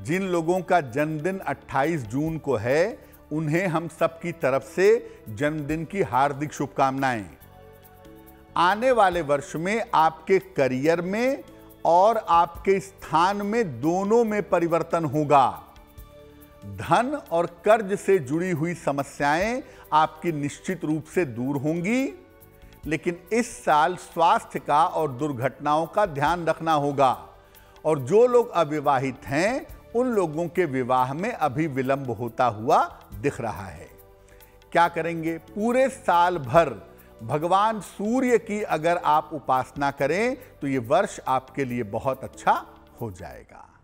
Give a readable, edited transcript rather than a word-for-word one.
जिन लोगों का जन्मदिन 28 जून को है उन्हें हम सबकी तरफ से जन्मदिन की हार्दिक शुभकामनाएं। आने वाले वर्ष में आपके करियर में और आपके स्थान में दोनों में परिवर्तन होगा। धन और कर्ज से जुड़ी हुई समस्याएं आपकी निश्चित रूप से दूर होंगी, लेकिन इस साल स्वास्थ्य का और दुर्घटनाओं का ध्यान रखना होगा। और जो लोग अविवाहित हैं उन लोगों के विवाह में अभी विलंब होता हुआ दिख रहा है। क्या करेंगे? पूरे साल भर भगवान सूर्य की अगर आप उपासना करें तो ये वर्ष आपके लिए बहुत अच्छा हो जाएगा।